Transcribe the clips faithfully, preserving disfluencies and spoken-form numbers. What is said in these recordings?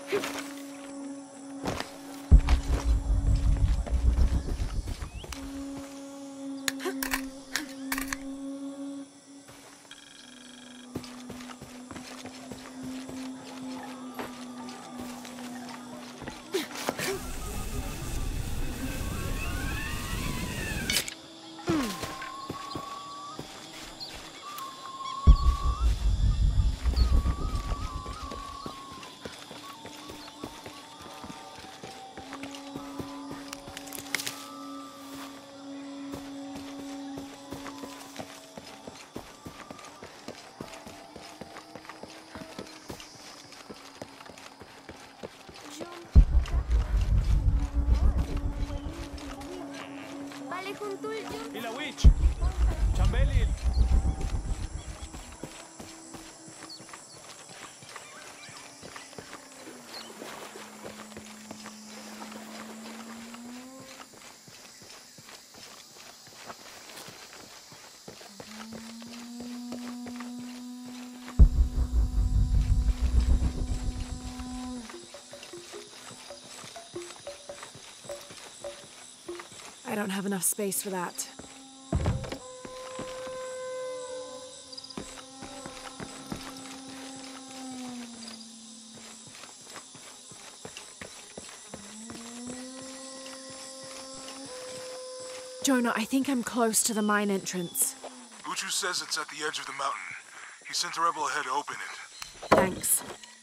I don't have enough space for that. Jonah, I think I'm close to the mine entrance. Uchu says it's at the edge of the mountain. He sent a rebel ahead to open it. Thanks.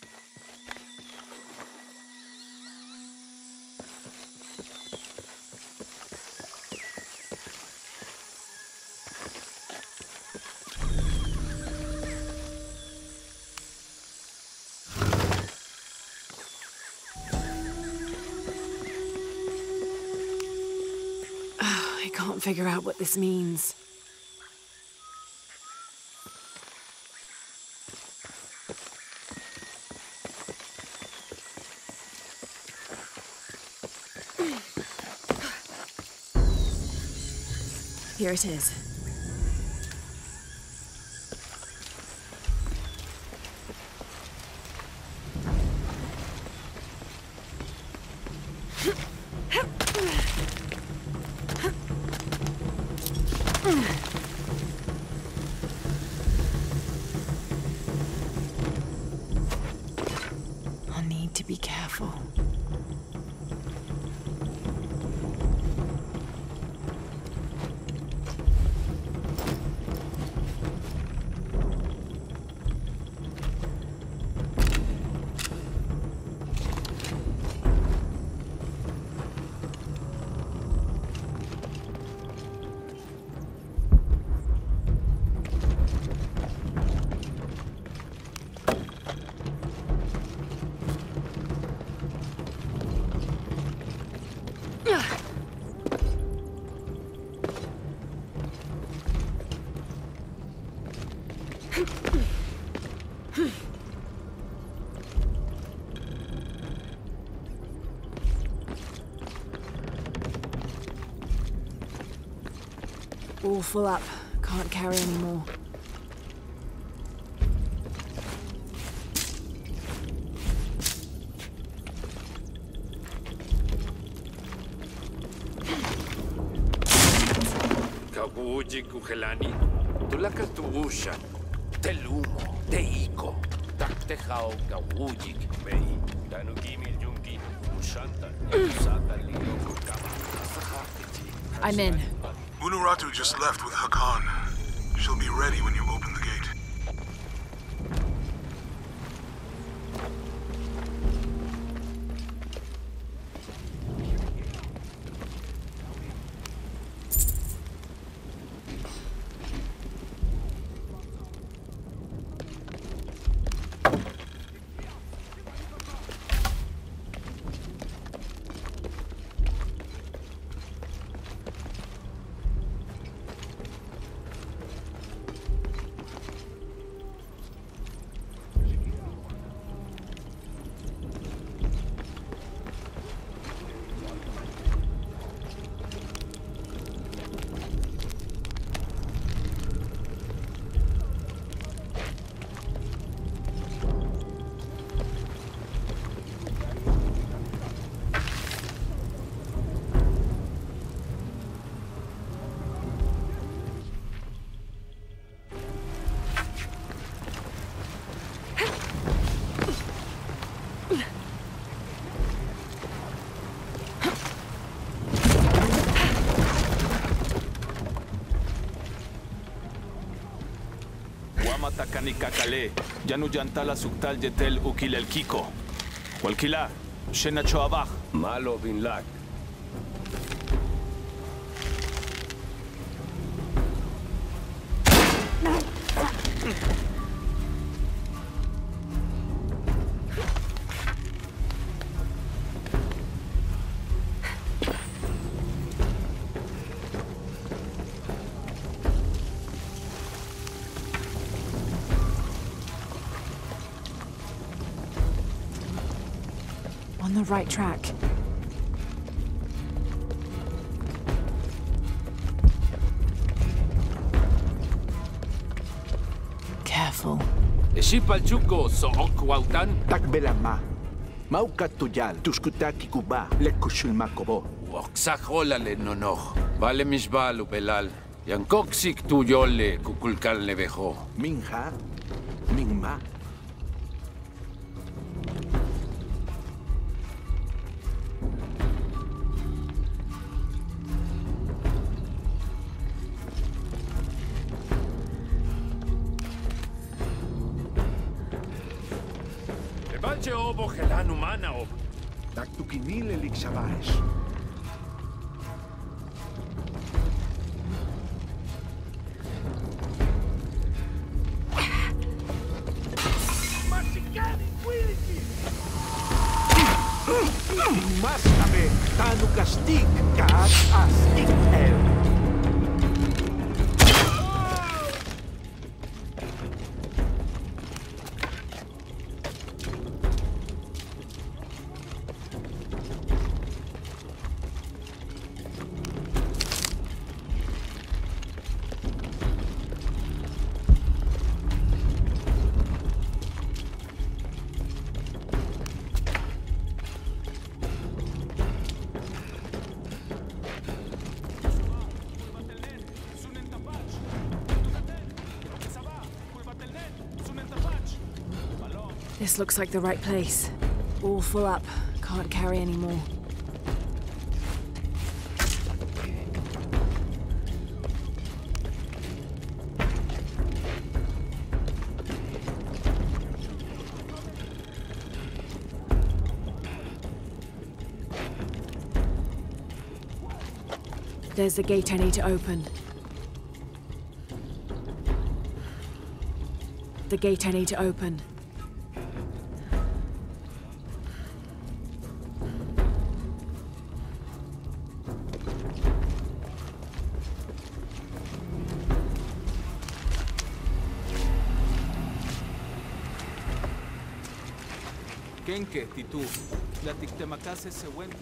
Figure out what this means. Here it is. I'll need to be careful. All full up. Can't carry any more. Kawuji kuhelani, tulaka tuusha, telumo, teiko, taktehao kawuji mei, tanugimi jungi, ushanta, usata lino kukama, I'm in. Unuratu just left with Hakan. She'll be ready when you open the gate. Takani kakale, yanu yantala suktal yetel ukil el kiko. Walkila, shena choabach. Malo bin lak. On the right track. Careful. Ishipalchuko so okwautan. Takbelama. Maukatuyal, tuskutaki kuba, lekushulmakobo. Waksaholale nonoch. Vale misbal upelal. Yankoksik tuyole kukulkal nevejo. Minja, minma. Balche obo gelan humana ob. Taktukinil elixabaes. Mástame, tanu castig, cat astig el. This looks like the right place. All full up. Can't carry any more. There's the gate I need to open. The gate I need to open. Kenke, titu, la tiktemakase se wenti.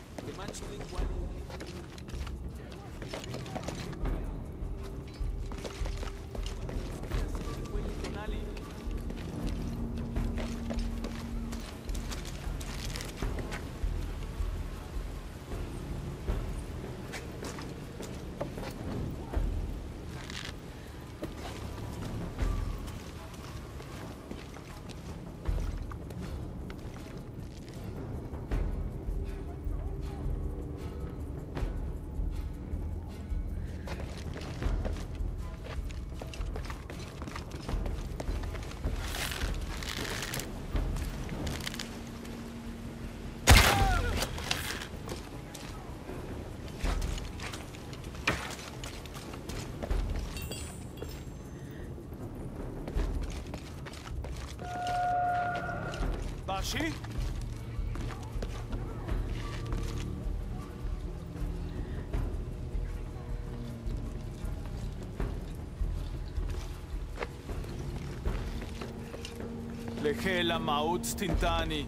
Bashi? Lehela maut stintani.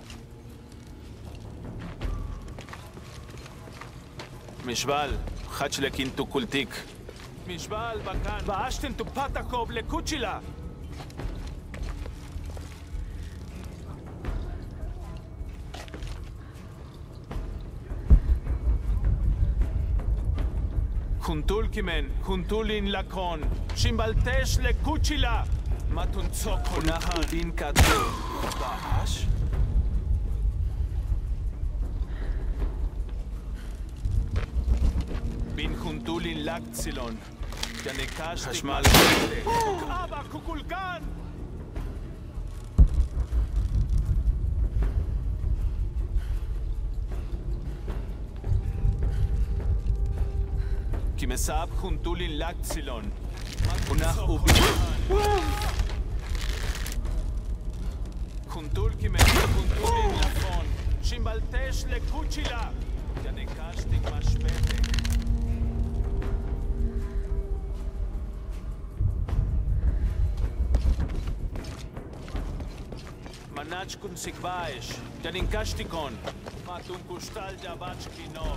Mishbal, hachlekin tu kultik. Mishbal bakan. Baashtin tu patakob le kuchila. Juntul kimen, juntulin lakon. Shimbaltesh le kuchila. Matun tsoko naha din katu. Baash? kuntulin lagtsilon. Yanekash חשמל. אבא, קוקולקן! כי מסאב קונטולין לגצילון. מונח וביטן. קונטול כמאב קונטולין לפון. שימבלטש לקוצ'ילה. ינקשתיק משפטק. מנאץ' קונסיגבאש. ינקשתיקון. מתון קושטל ג'באץ' קינוב.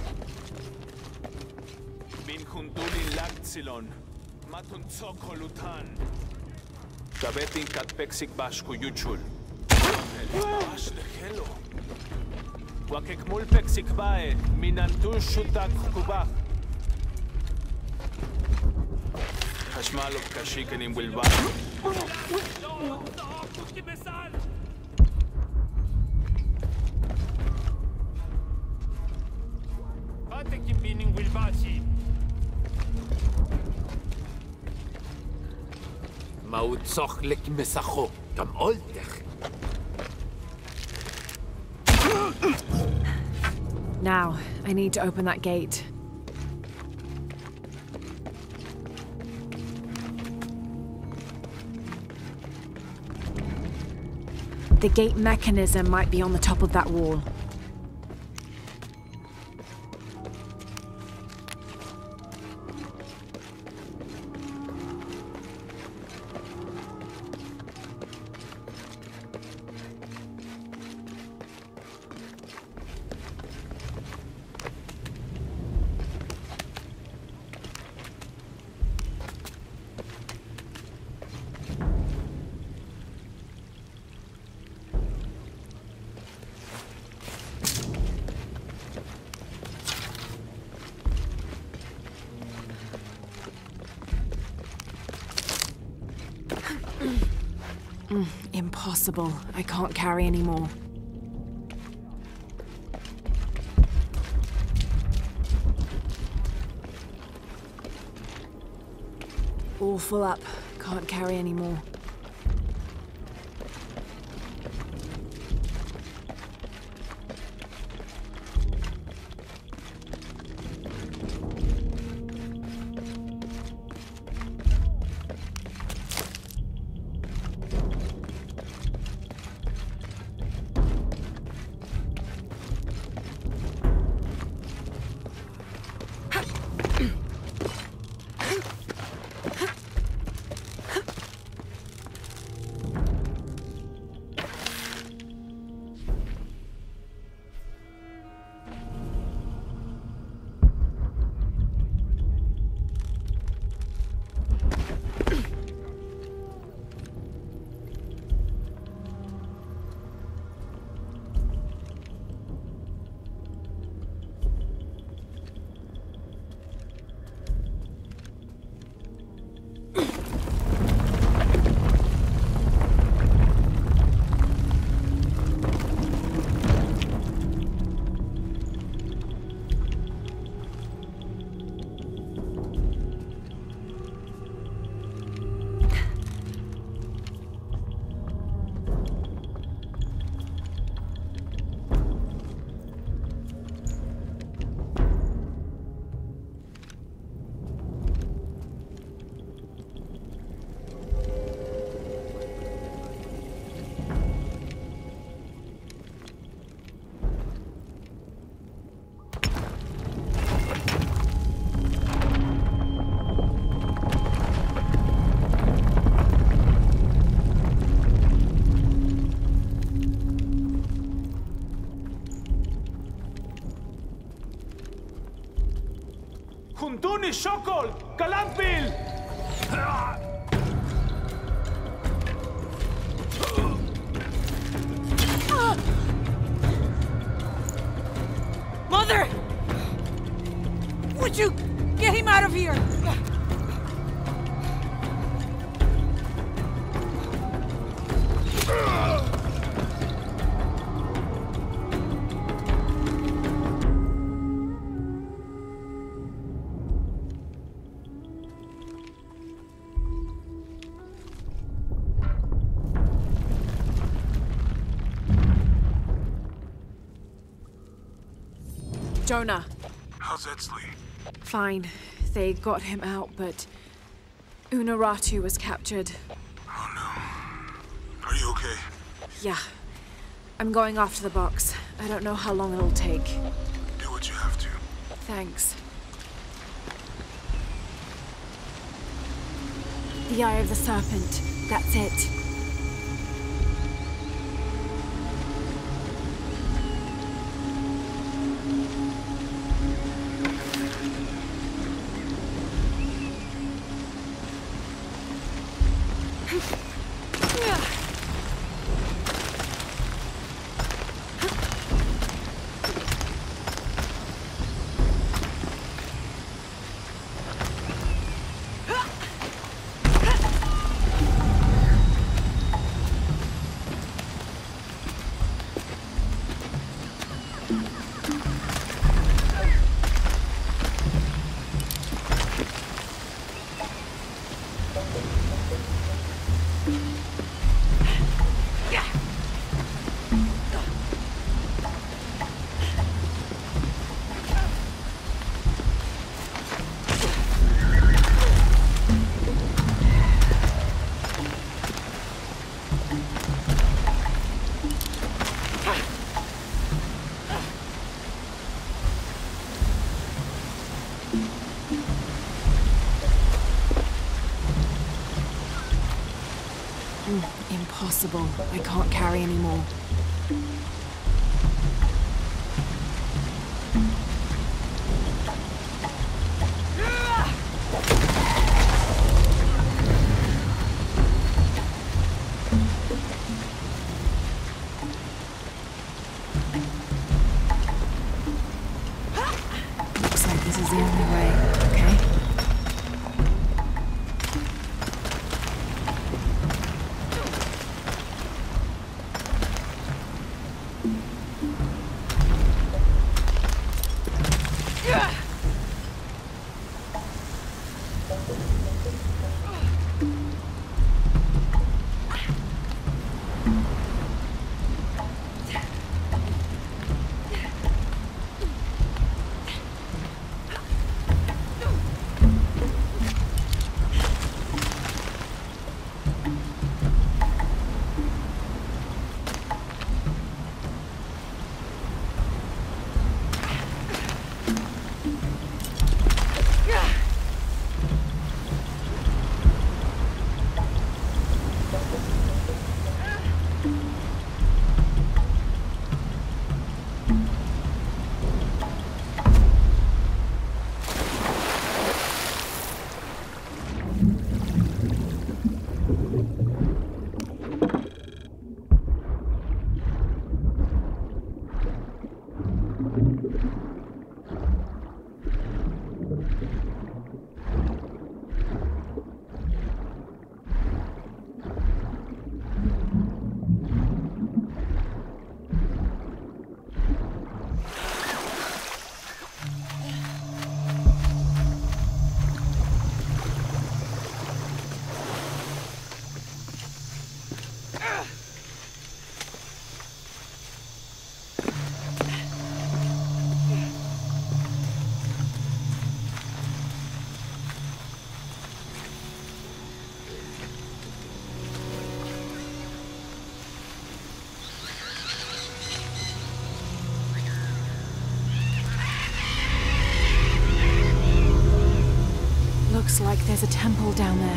בין קונטולין לגצילון, מתון צוק הולוטן. גבטין קטפקסיק בשקו יוצ'ול. אלבש לחלו. וקקמול פקסיק באe, מיננטוש שוטק חקובך. חשמל וקשיקנים בלבד. לא, לא, פוקי בסל! פתקים בינים בלבשי. מהו צוחלק מסחו, גם אולתך. Now, I need to open that gate. The gate mechanism might be on the top of that wall. Mm, impossible. I can't carry anymore. All full up. Can't carry anymore. Kuntuni Shokol! Kalambil! Mother! Would you get him out of here? Jonah. How's Edsley? Fine. They got him out, but Unaratu was captured. Oh no. Are you okay? Yeah. I'm going off to the box. I don't know how long it'll take. Do what you have to. Thanks. The Eye of the Serpent. That's it. Impossible. I can't carry anymore. Looks like this is the only way, okay? Looks like there's a temple down there.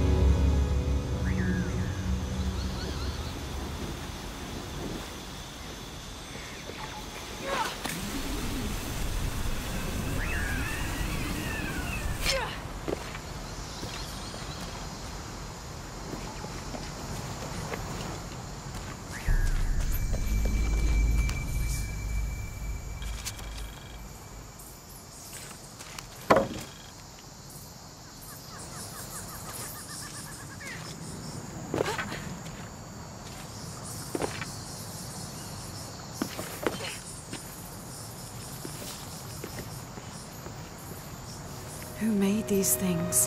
Who made these things?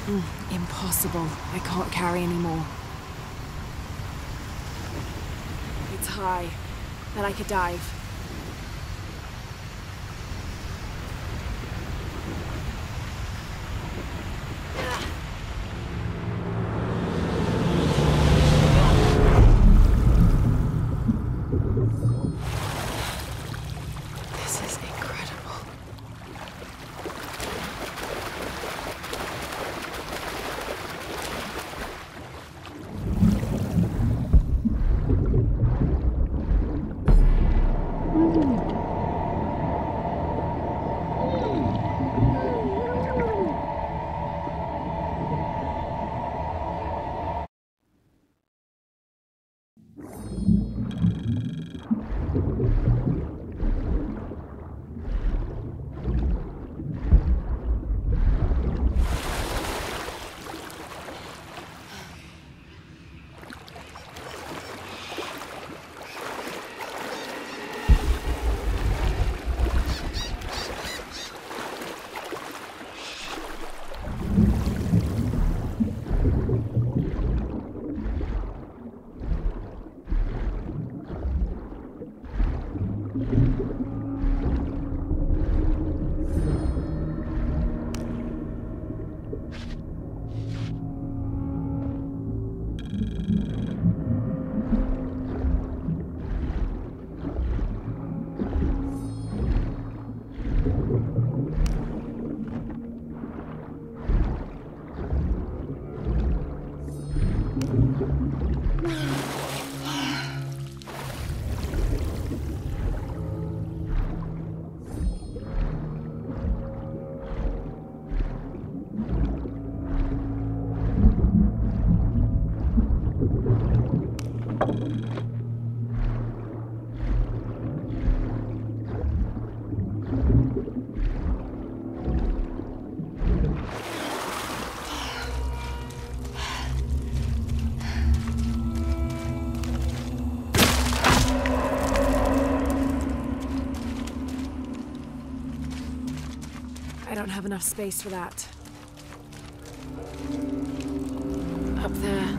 Impossible. I can't carry anymore. It's high, but I could dive. This is incredible. I don't have enough space for that. Up there.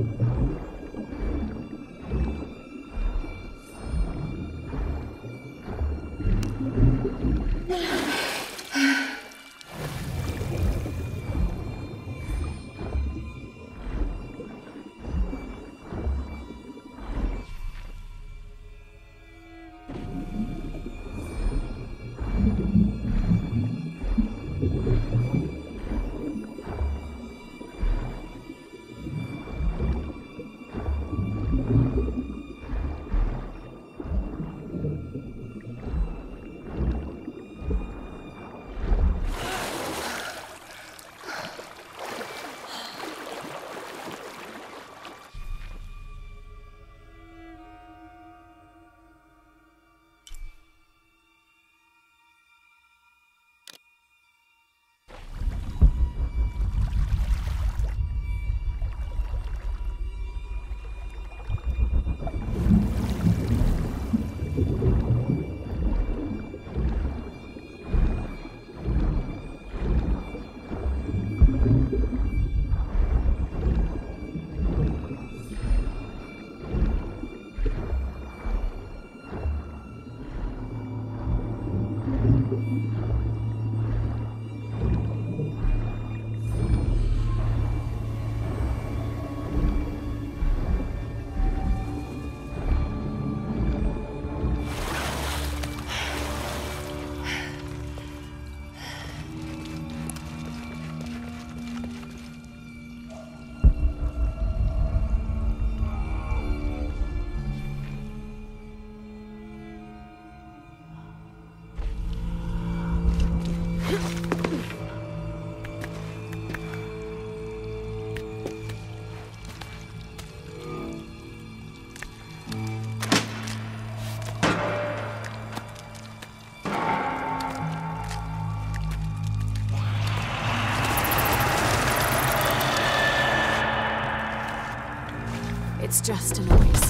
It's just a noise.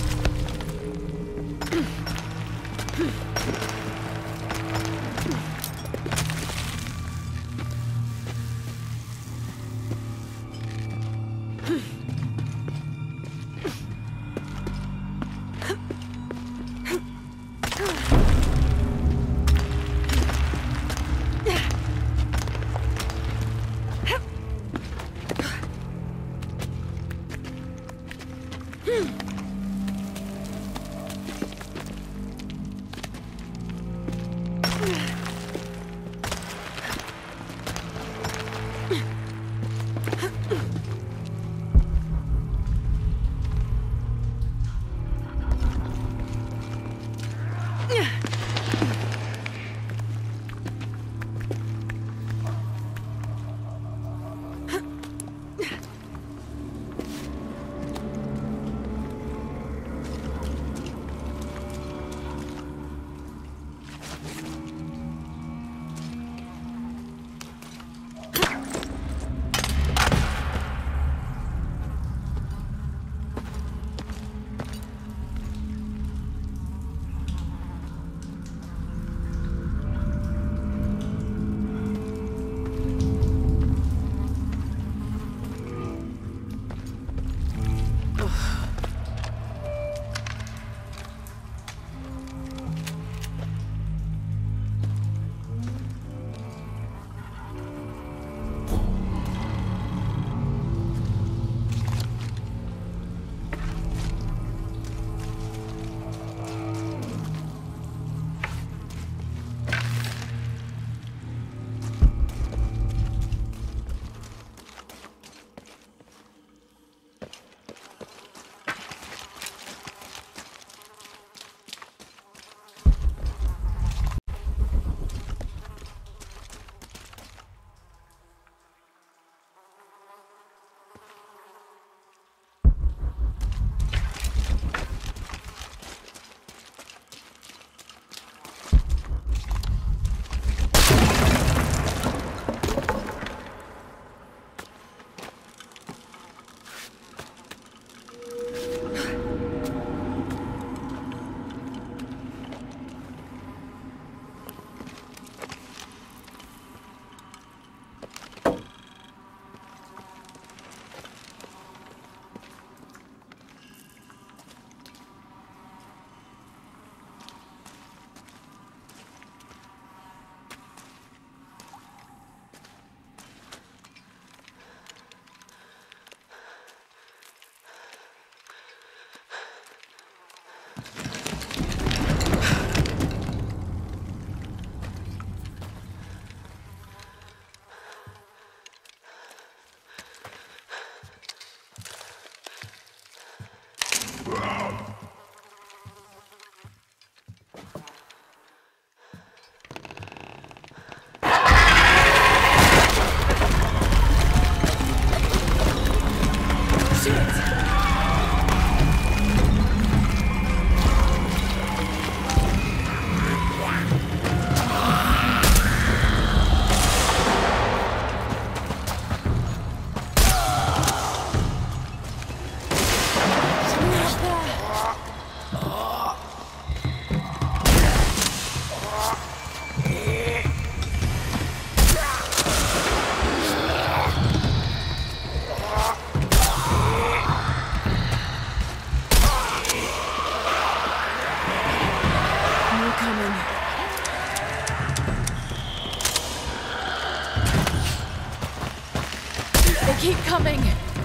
Keep coming!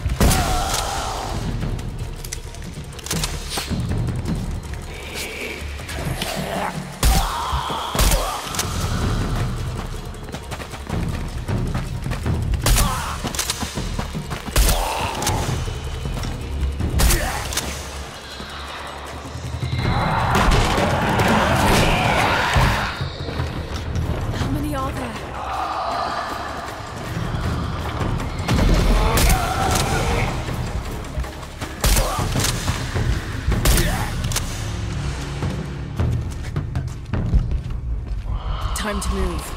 How many are there? Time to move.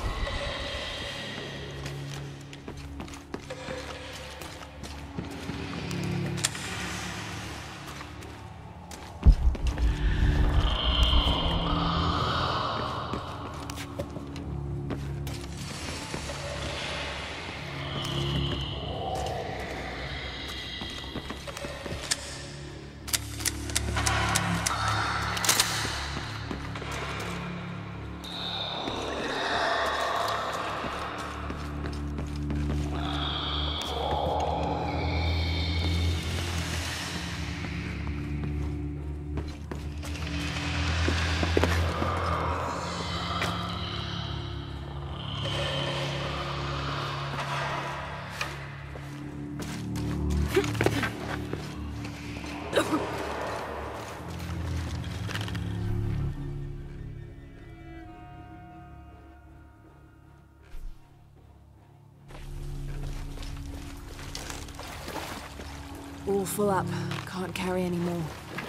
All full up. Can't carry any more.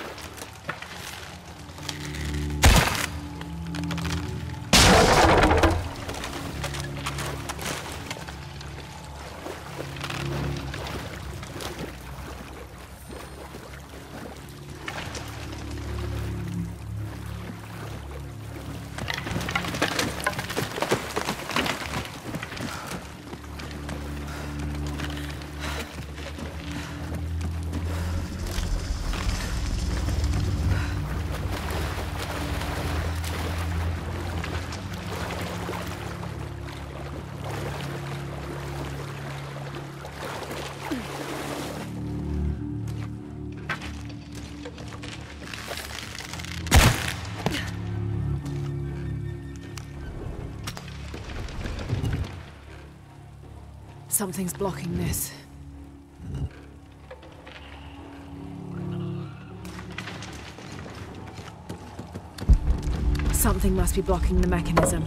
Something's blocking this. Something must be blocking the mechanism.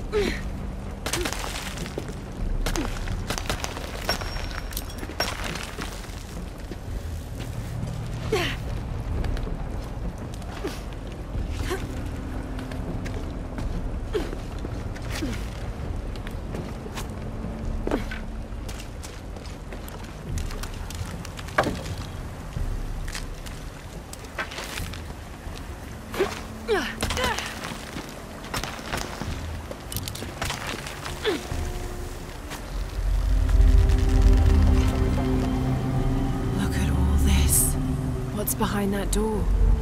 Behind that door.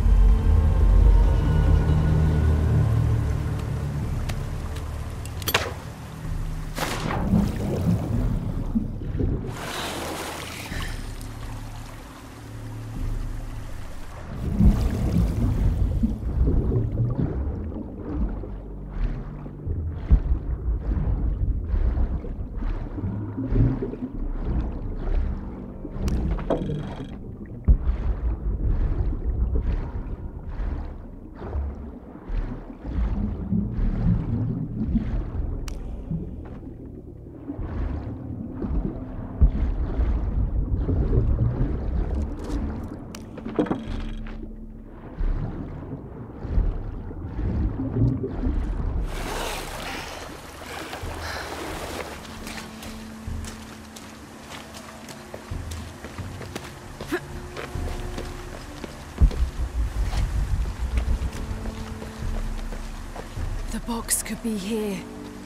The box could be here.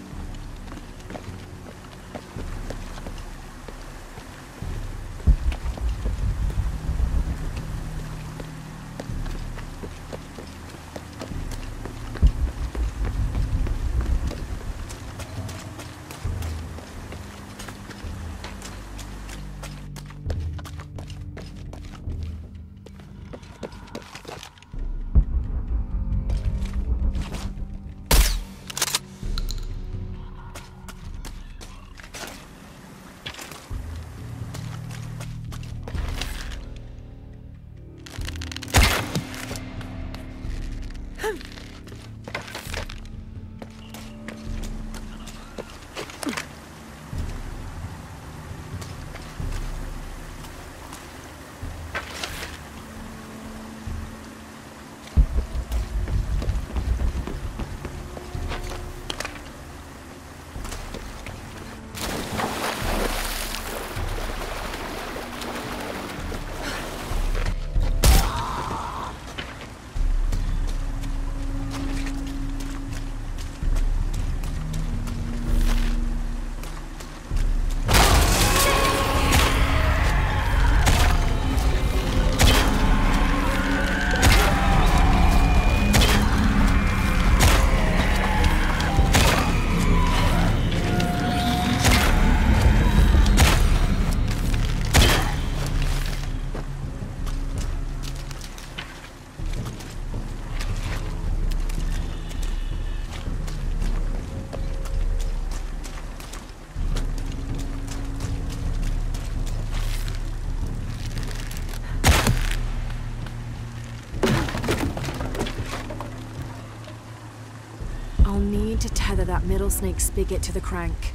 I'll need to tether that middle snake spigot to the crank.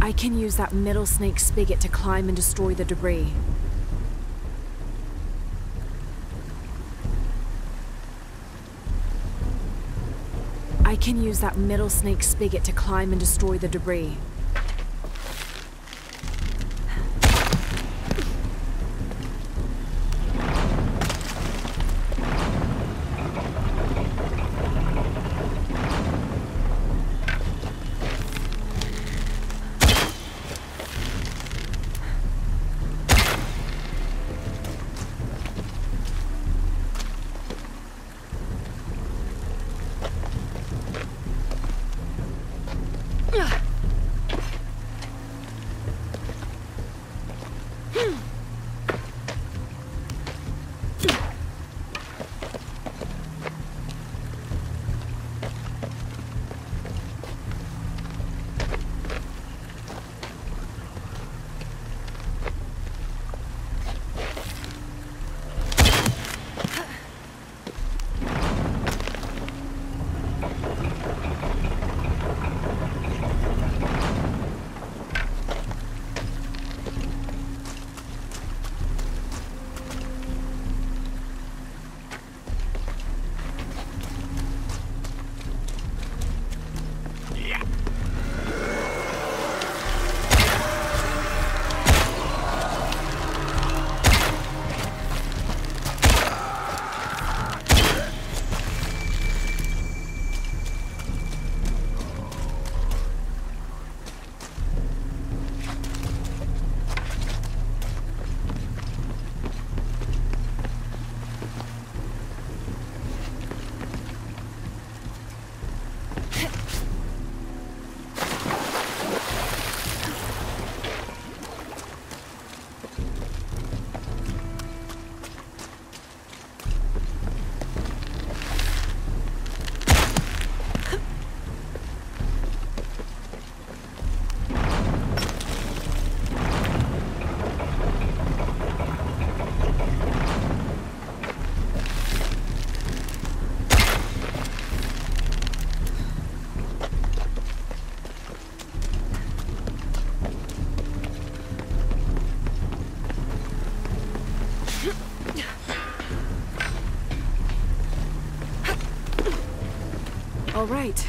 I can use that middle snake spigot to climb and destroy the debris. I can use that middle snake spigot to climb and destroy the debris. All right.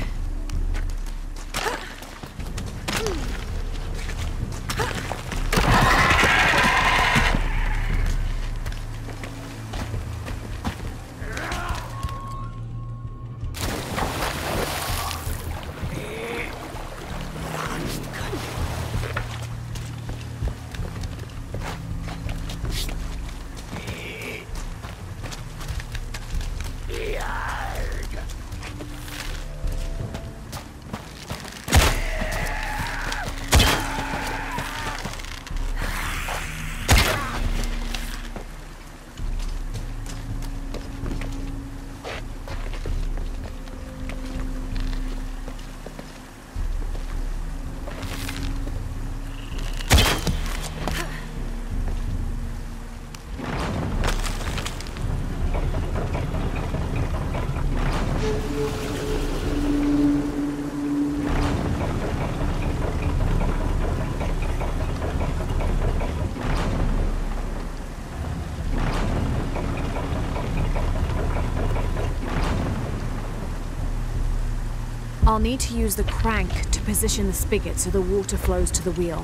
I'll need to use the crank to position the spigot so the water flows to the wheel.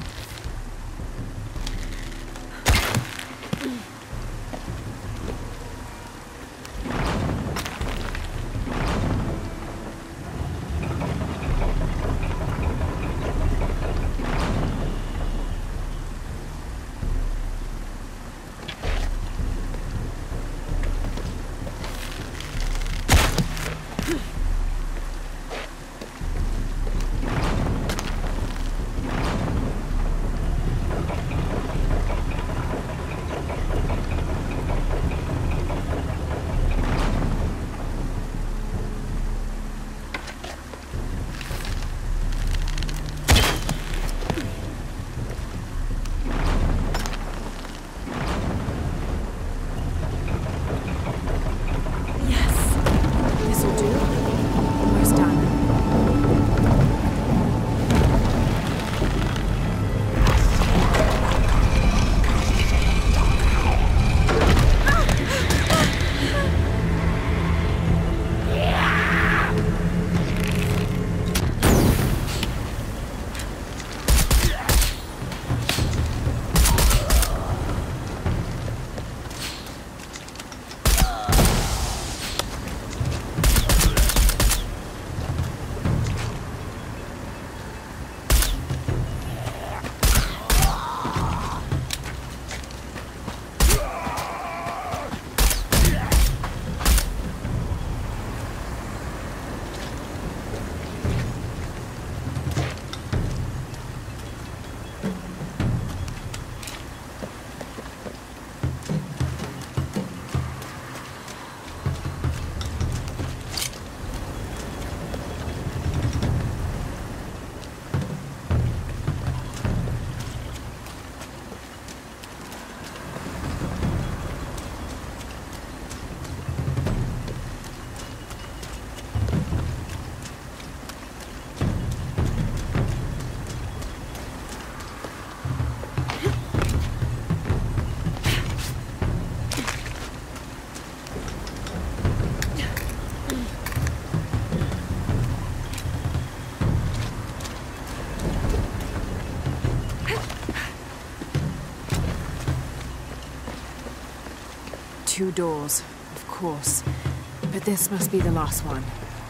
two doors, of course. But this must be the last one.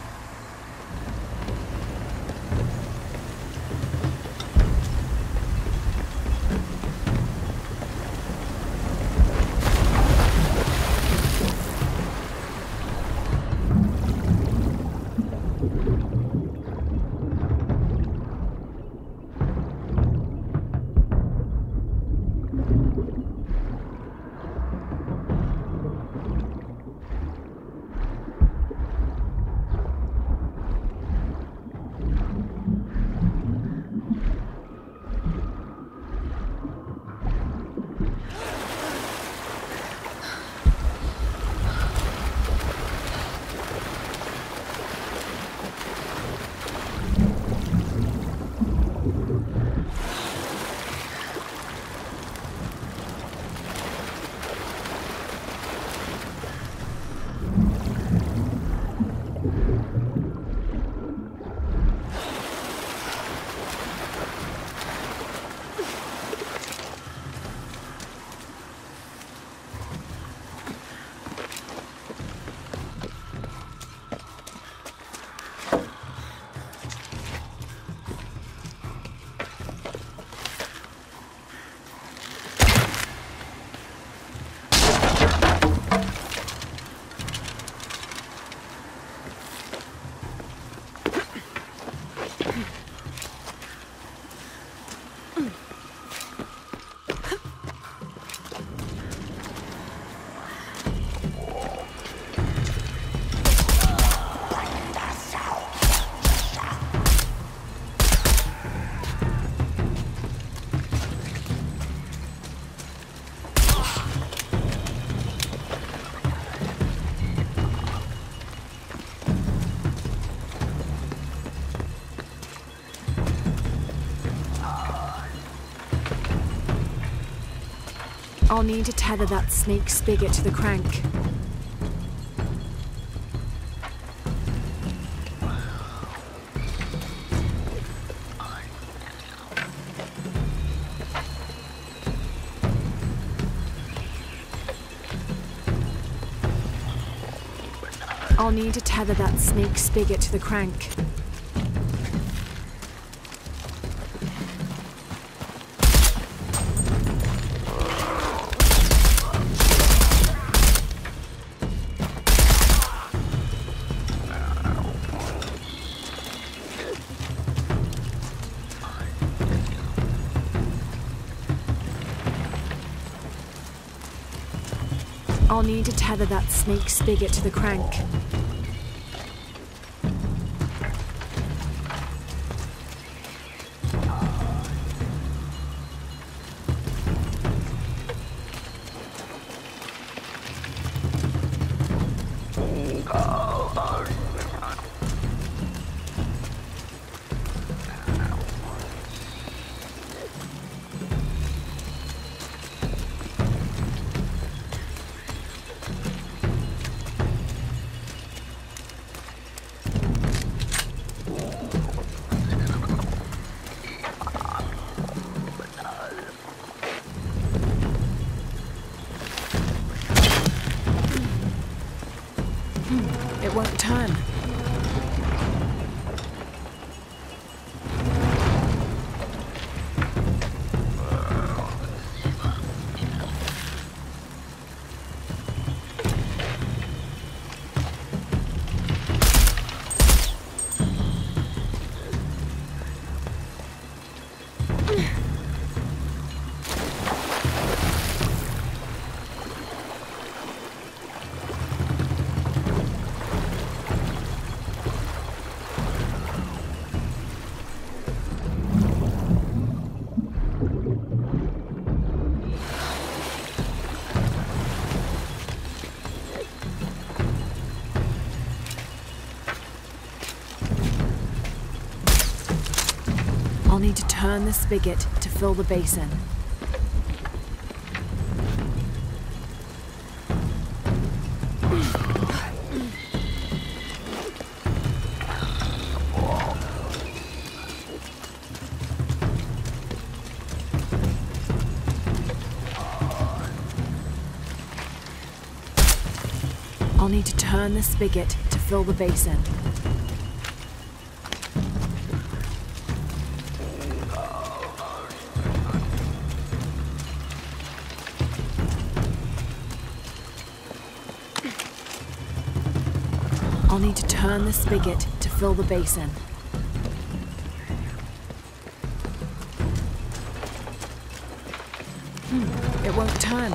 I'll need to tether that snake spigot to the crank. I'll need to tether that snake spigot to the crank. I'll need to tether that snake spigot to the crank. It won't turn. I'll need to turn the spigot to fill the basin. I'll need to turn the spigot to fill the basin. I'll need to turn the spigot to fill the basin. Hmm, it won't turn.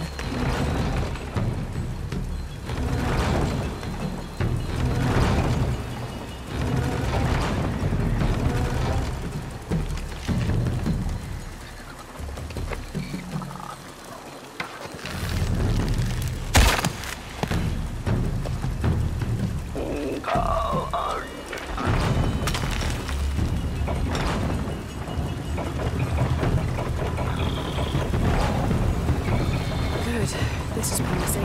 This is promising.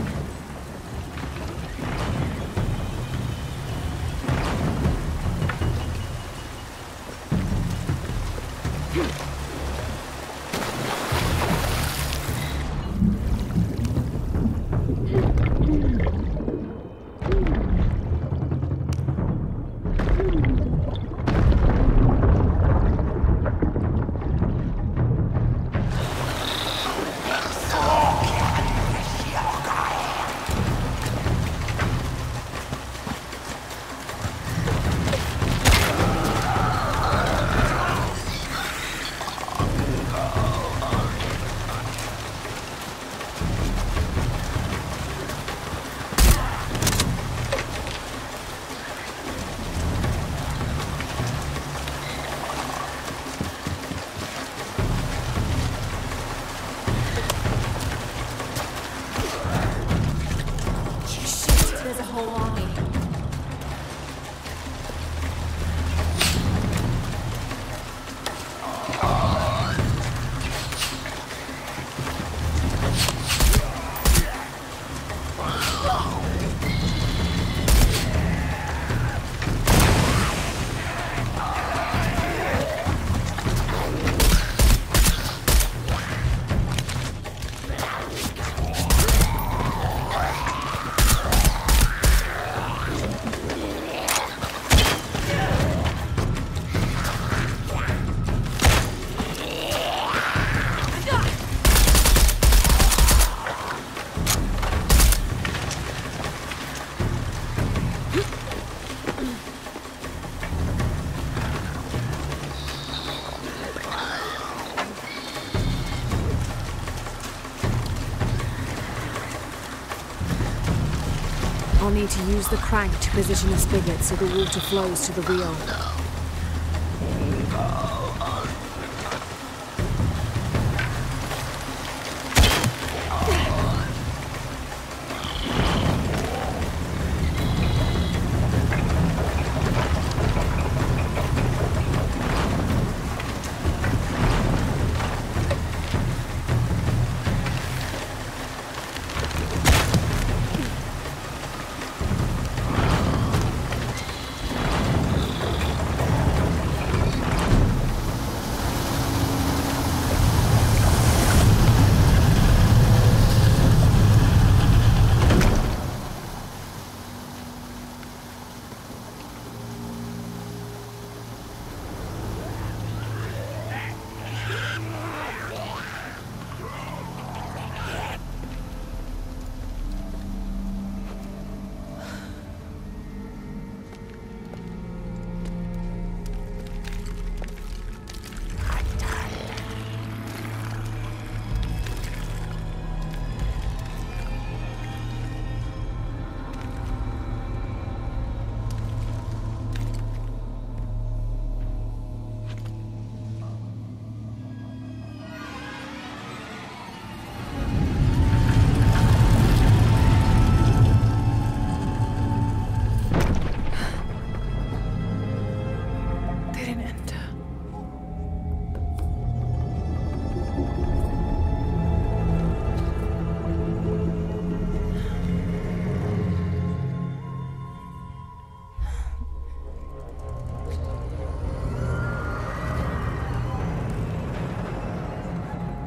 I'll need to use the crank to position the spigot so the water flows to the wheel.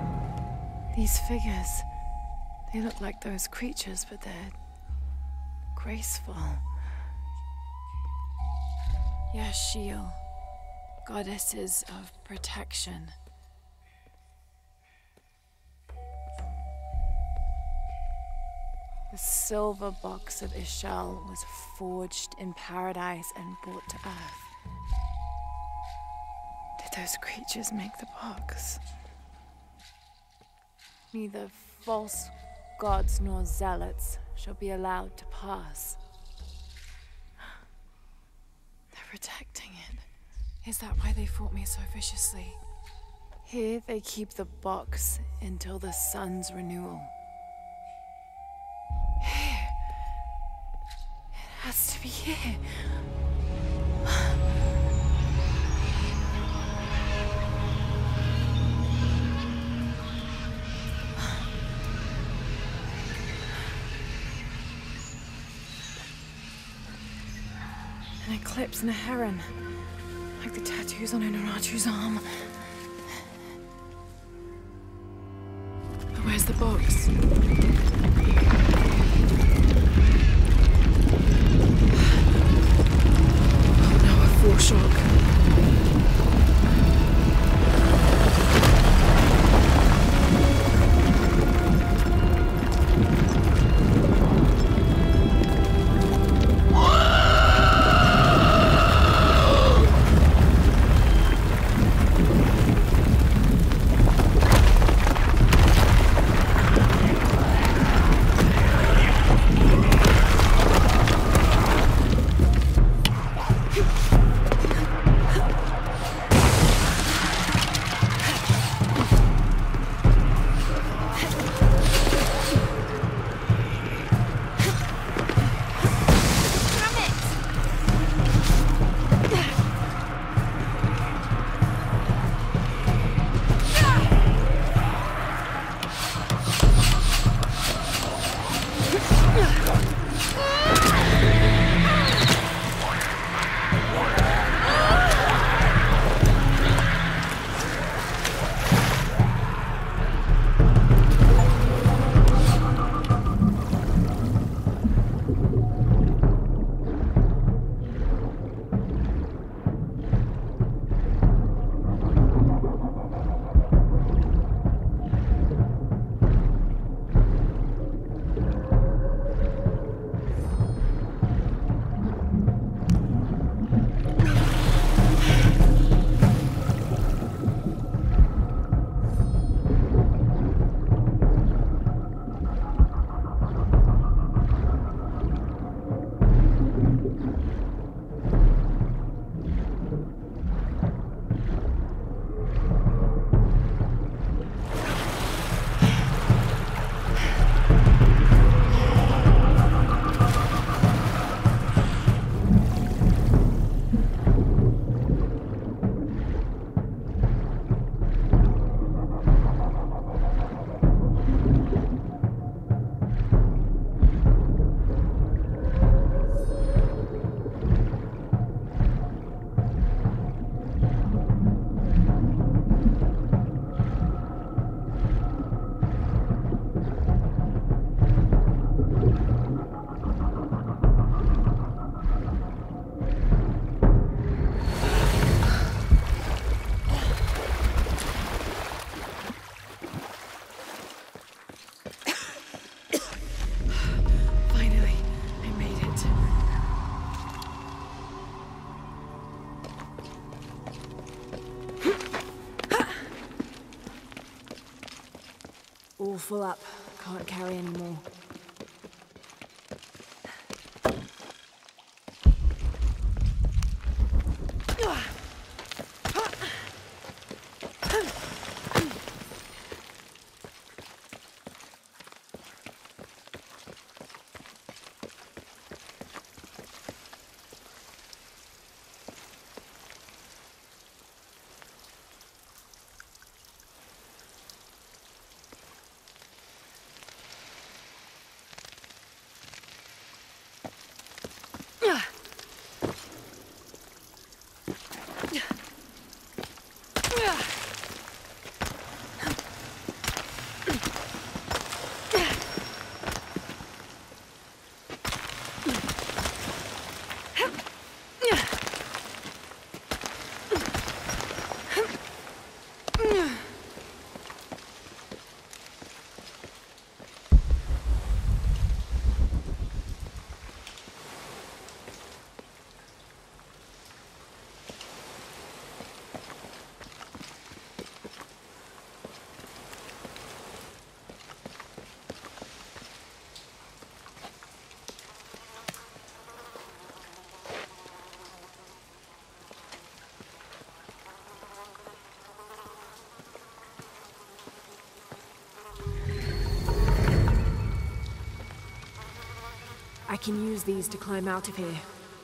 These figures, they look like those creatures, but they're graceful. Yashil, goddesses of protection. The silver box of Ishal was forged in paradise and brought to Earth. Did those creatures make the box? Neither false gods nor zealots shall be allowed to pass. They're protecting it. Is that why they fought me so viciously? Here they keep the box until the sun's renewal. Here. It has to be here. An eclipse and a heron. Like the tattoos on Unuratu's arm. But where's the box? Oh no, a foreshock. All full up. Can't carry anymore. can use these to climb out of here.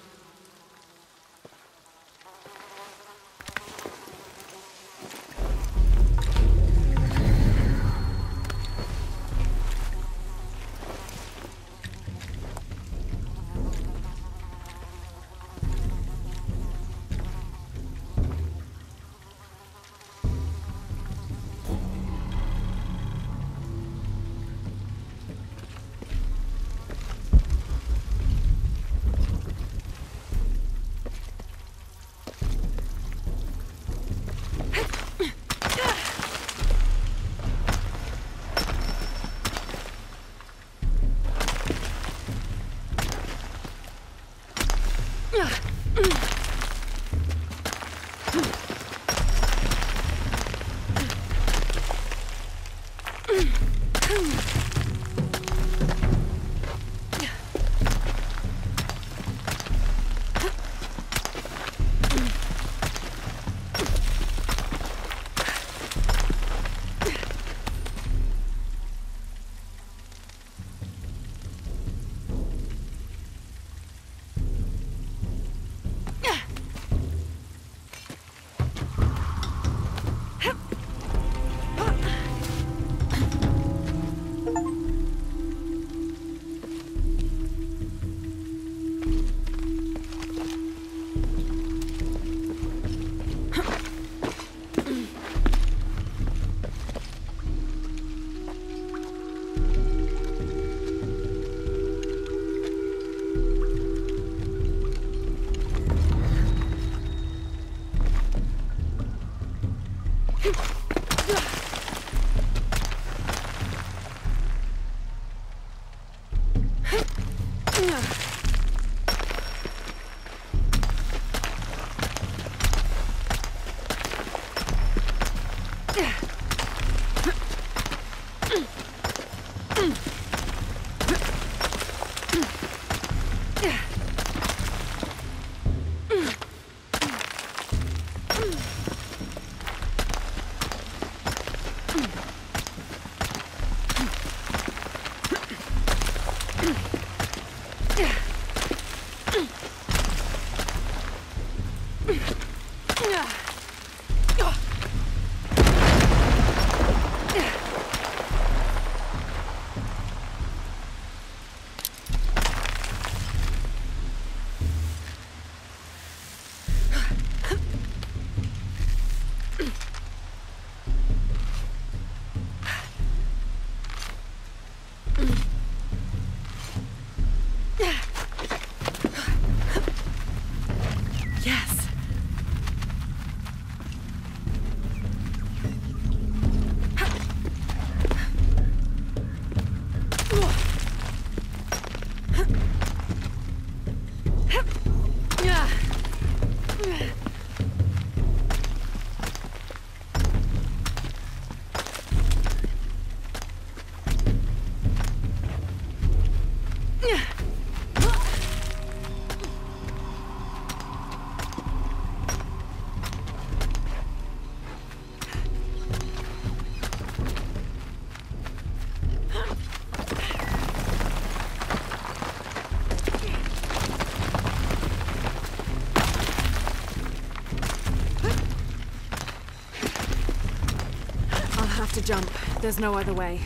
To jump. There's no other way.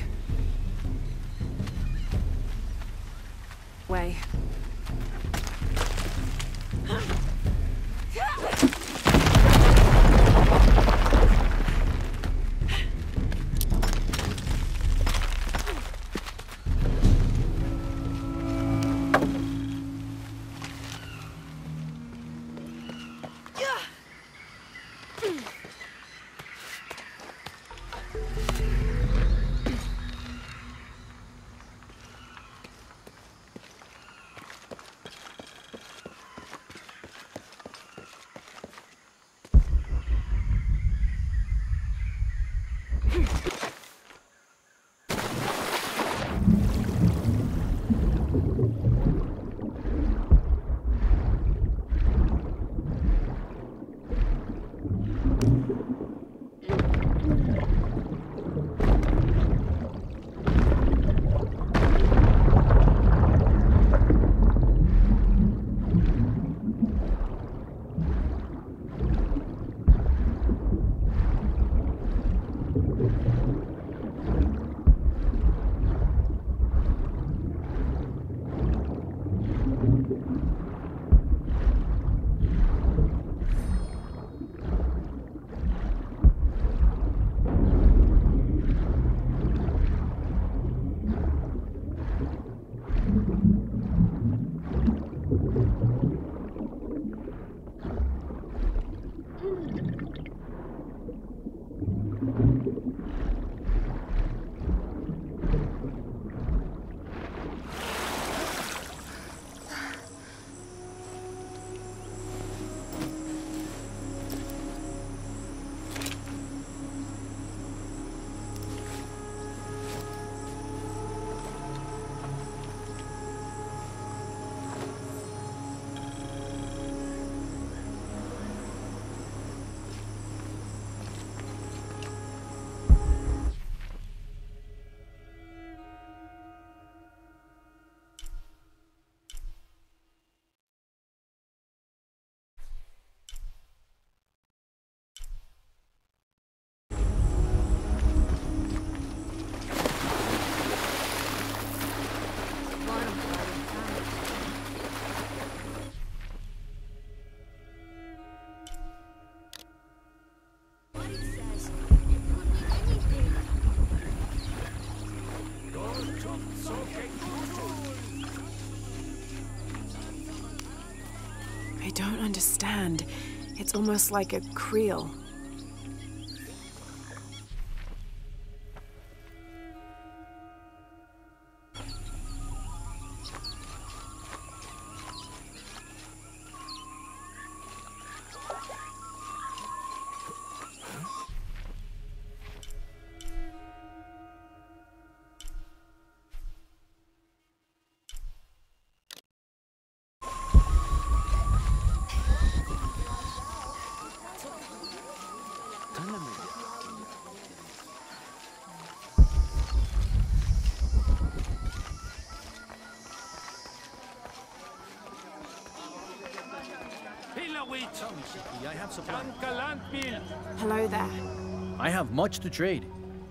Way. It's almost like a creel. I have supply. Hello there. I have much to trade.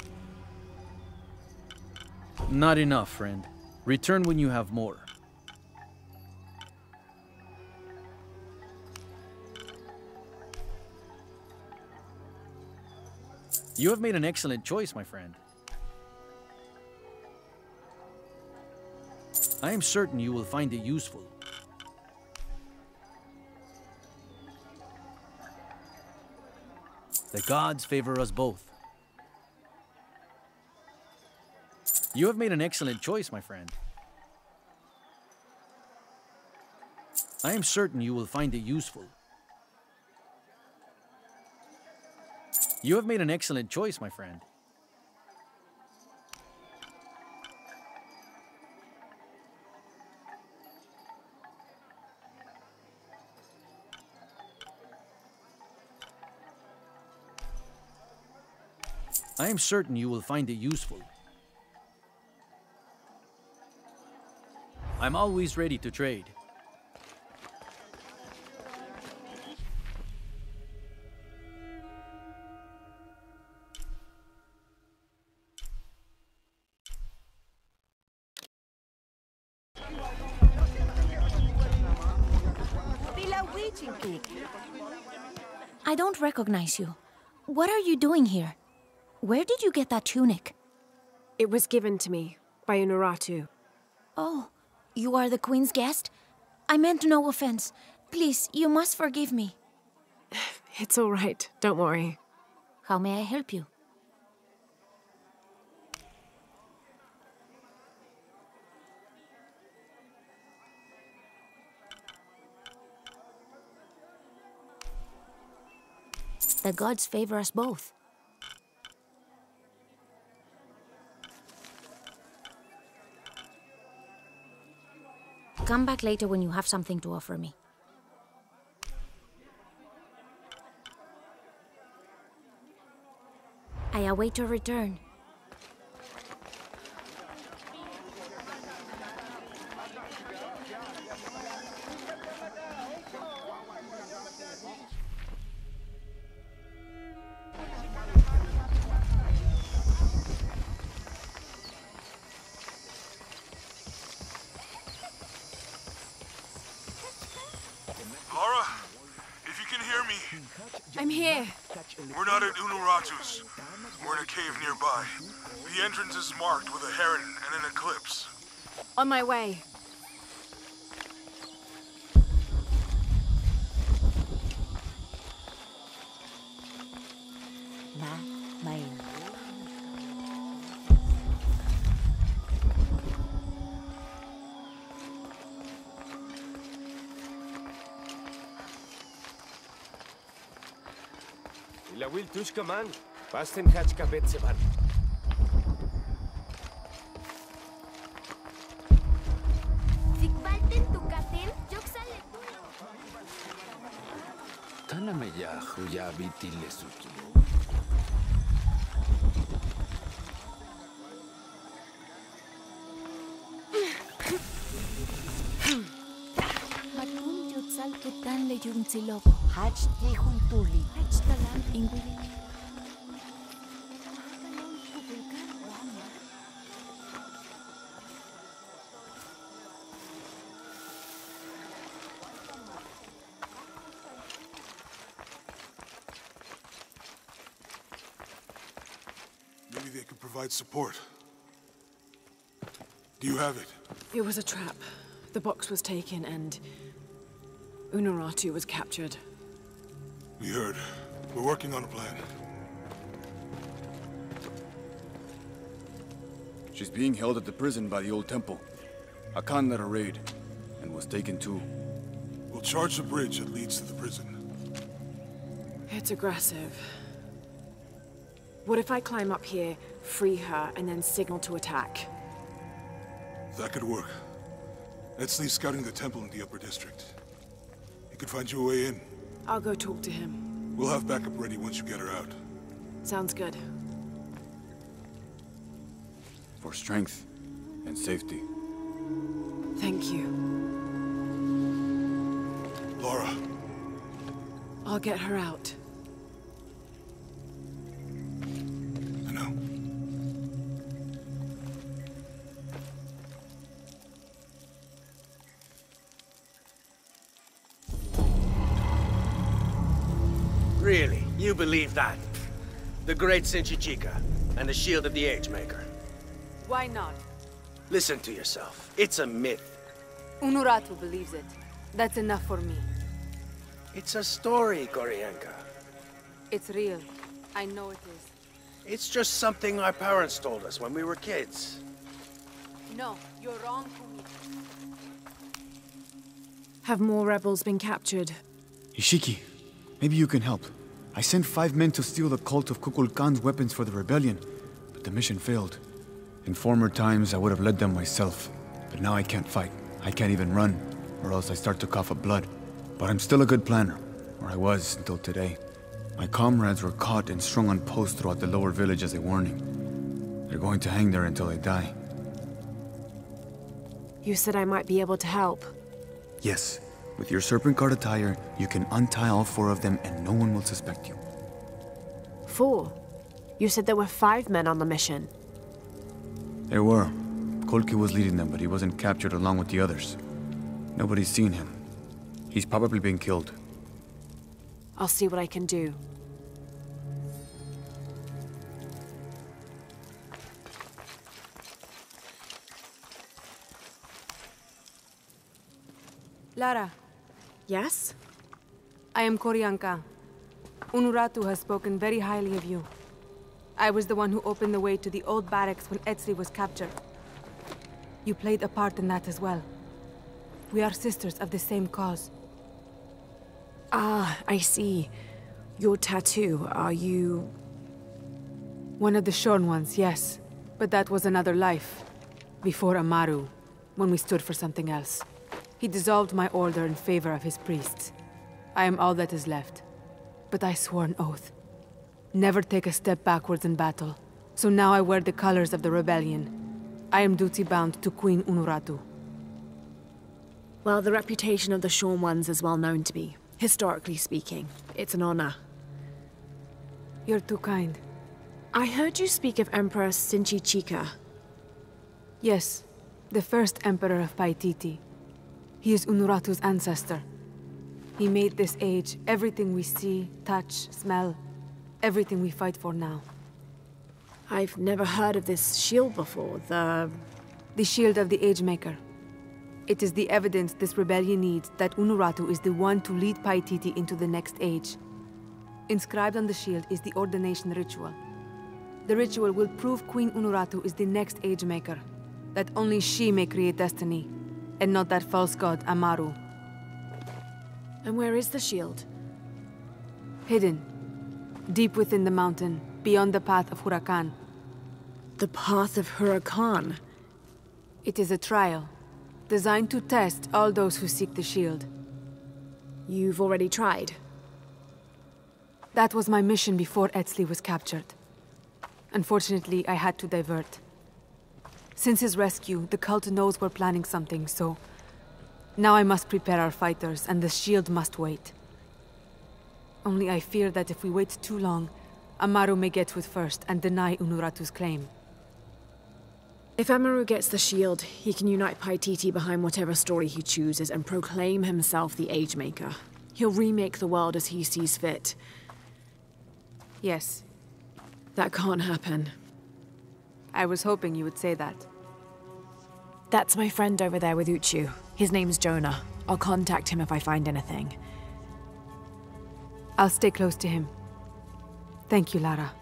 Not enough, friend. Return when you have more. You have made an excellent choice, my friend. I am certain you will find it useful. The gods favor us both. You have made an excellent choice, my friend. I am certain you will find it useful. You have made an excellent choice, my friend. I am certain you will find it useful. I'm always ready to trade. I don't recognize you. What are you doing here? Where did you get that tunic? It was given to me by Unuratu. Oh, you are the Queen's guest? I meant no offense. Please, you must forgive me. It's all right, don't worry. How may I help you? The gods favor us both. Come back later when you have something to offer me. I await your return. Lara, if you can hear me. I'm here. We're not at Unuratu's. We're in a cave nearby. The entrance is marked with a heron and an eclipse. On my way. Mayan. La will tushka man. Basten catch kabetsevan. Taname ya huya bitile suki. Matun yutsal kutan le yuntsilobo. Hach te juntuli. Hach talan ingwili. Maybe they could provide support. Do you have it? It was a trap. The box was taken and Unuratu was captured. We heard. We're working on a plan. She's being held at the prison by the old temple. Hakan led a raid, and was taken too. We'll charge the bridge that leads to the prison. It's aggressive. What if I climb up here, free her, and then signal to attack? That could work. Etzli's scouting the temple in the upper district. He could find you a way in. I'll go talk to him. We'll have backup ready once you get her out. Sounds good. For strength and safety. Thank you. Lara. I'll get her out. I know. Really? You believe that? The great Sinchichika and the shield of the Age-Maker. Why not? Listen to yourself. It's a myth. Unuratu believes it. That's enough for me. It's a story, Koryanka. It's real. I know it is. It's just something our parents told us when we were kids. No, you're wrong, Kumi. Have more rebels been captured? Ishiki, maybe you can help. I sent five men to steal the cult of Kukulkan's weapons for the rebellion, but the mission failed. In former times, I would have led them myself, but now I can't fight. I can't even run, or else I start to cough up blood. But I'm still a good planner, or I was until today. My comrades were caught and strung on posts throughout the lower village as a warning. They're going to hang there until they die. You said I might be able to help. Yes. With your serpent guard attire, you can untie all four of them and no one will suspect you. Four? You said there were five men on the mission. There were. Kolki was leading them, but he wasn't captured along with the others. Nobody's seen him. He's probably been killed. I'll see what I can do. Lara. Yes? I am Koryanka. Unuratu has spoken very highly of you. I was the one who opened the way to the old barracks when Etzli was captured. You played a part in that as well. We are sisters of the same cause. Ah, I see. Your tattoo, are you... One of the shorn ones, yes. But that was another life. Before Amaru, when we stood for something else. He dissolved my order in favor of his priests. I am all that is left. But I swore an oath. Never take a step backwards in battle. So now I wear the colors of the rebellion. I am duty-bound to Queen Unuratu. Well, the reputation of the Shorn Ones is well known to me. Historically speaking, it's an honor. You're too kind. I heard you speak of Emperor Sinchichika. Yes, the first Emperor of Paititi. He is Unuratu's ancestor. He made this age everything we see, touch, smell, everything we fight for now. I've never heard of this shield before, the... The shield of the Age-Maker. It is the evidence this rebellion needs that Unuratu is the one to lead Paititi into the next age. Inscribed on the shield is the ordination ritual. The ritual will prove Queen Unuratu is the next Age-Maker, that only she may create destiny, and not that false god, Amaru. And where is the shield? Hidden. Deep within the mountain, beyond the path of Huracan. The path of Huracan? It is a trial, designed to test all those who seek the shield. You've already tried? That was my mission before Etzli was captured. Unfortunately, I had to divert. Since his rescue, the cult knows we're planning something, so... Now I must prepare our fighters, and the shield must wait. Only I fear that if we wait too long, Amaru may get to it first and deny Unuratu's claim. If Amaru gets the shield, he can unite Paititi behind whatever story he chooses and proclaim himself the Age-Maker. He'll remake the world as he sees fit. Yes. That can't happen. I was hoping you would say that. That's my friend over there with Uchu. His name's Jonah. I'll contact him if I find anything. I'll stay close to him. Thank you, Lara.